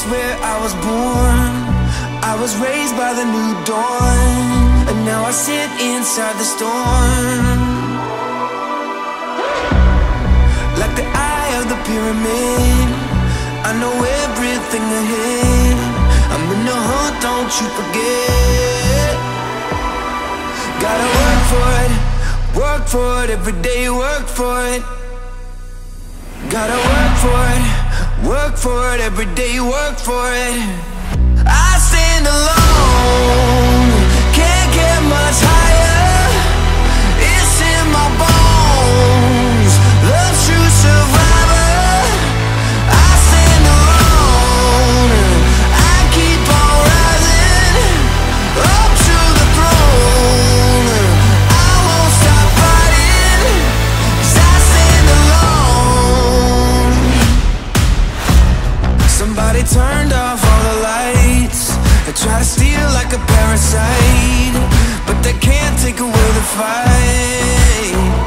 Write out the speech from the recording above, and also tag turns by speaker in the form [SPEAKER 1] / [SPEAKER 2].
[SPEAKER 1] where I was born. I was raised by the new dawn, and now I sit inside the storm. Like the eye of the pyramid, I know everything ahead. I'm in the hunt, don't you forget. Gotta work for it, every day work for it. Gotta work for it, every day work for it. I stand alone, can't get much higher. It's in my bones, love's true survivor. I stand alone, I keep on rising up to the throne. I won't stop fighting, 'cause I stand alone. Somebody turned off all the lights. They try to steal like a parasite, but they can't take away the fight.